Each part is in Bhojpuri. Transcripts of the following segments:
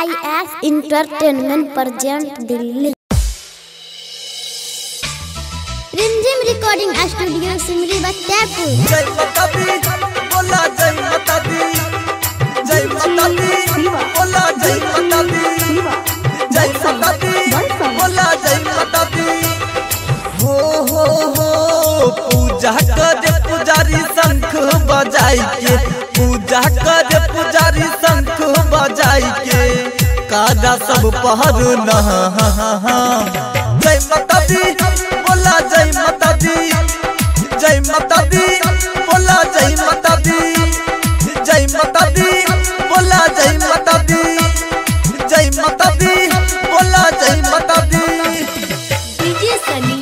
IIS Entertainment present Delhi. Rimjhim recording studio Simri Battepur. जय माता दी बोला जय माता दी, जय माता दी बोला जय माता दी, जय माता दी बोला जय माता दी। हो पूजा करे पुजारी शंख बजाई के, पूजा करे पुजारी शंख बजाई के, कादा सब पहर न। जय माता दी बोला जय माता दी, जय माता दी बोला जय माता दी, जय माता दी बोला जय माता दी, जय माता दी बोला जय माता दी। DJ Sunny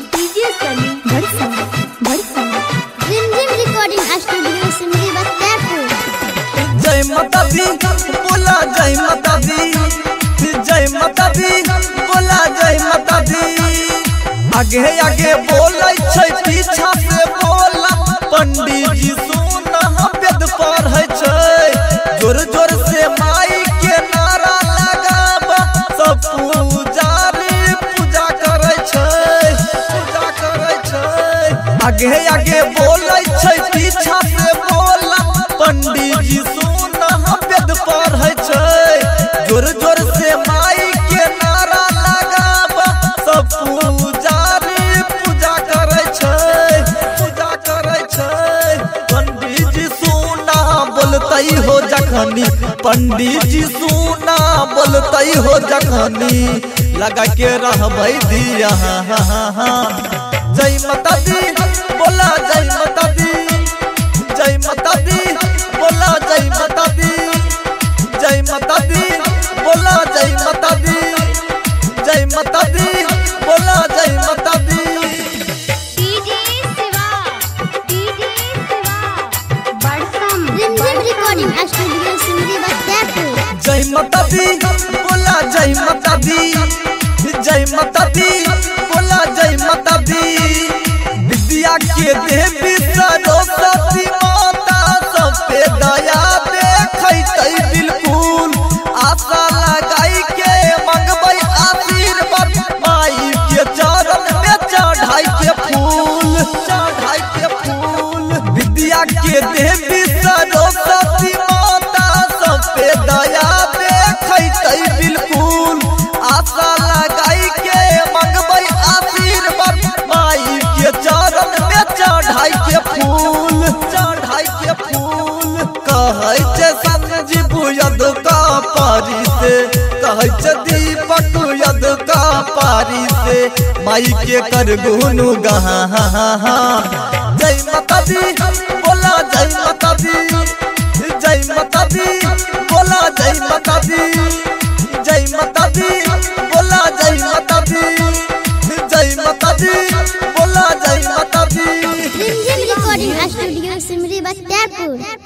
Rimjhim recording studio Simri Battepur. जय माता दी बोला जय माता दी, जय माता दी बोला जय माता दी। आगे आगे बोलै छै पीछा से बोला, पंडित जी सुन वेद पढ़ै छै, जोर जोर से माई के नारा लगाबा, सब पुजारी पूजा करै छै, पूजा करै छै। आगे आगे बोलै छै पीछा से बोला, पंडित जी सुन वेद पढ़ै छै, जोर जोर से माई के नारा लगाबा, सब पुजारी पूजा करै छै, पूजा करै छै। पंडित जी सुना बोलतै हो जखनी, पंडित जी सुना बोलतै हो जखनी, लगा के रहबै दिया। जय माता दी बोला जय माता दी, जय माता दी बोला जय माता दी, जय माता दी बोला जय माता दी, जय माता दी बोला जय माता दी। DJ Shiva Badsam Rimjhim recording studio Simri Battepur. जय माता दी बोला जय माता दी, जय माता दी बोला जय माता दी। विद्या के देवी सरस्वती माता सब पे दया देखै बिल्कुल, आशा लगाई के मंगबै आशीर्वाद, माई के चरण में चढ़ाई के फूल, चढ़ाई के फूल। विद्या के देवी सरस्वती माता सब पे दया देखै बिल्कुल, आशा लगाई के मंगबै आशीर्वाद, माई के चरण में चढ़ाई के फूल, चढ़ाई के फूल। कहै छै संजीव यद का पारी से, कहै छै दीपक यद का पारी से, माई के कर गुनु गहा। जय माता दी बोला जय माता दी, जय माता दी बोला जय माता दी, जय माता दी बोला जय माता दी, जय माता दी बोला जय माता दी। Rimjhim recording studio Simri बत्तेपुर।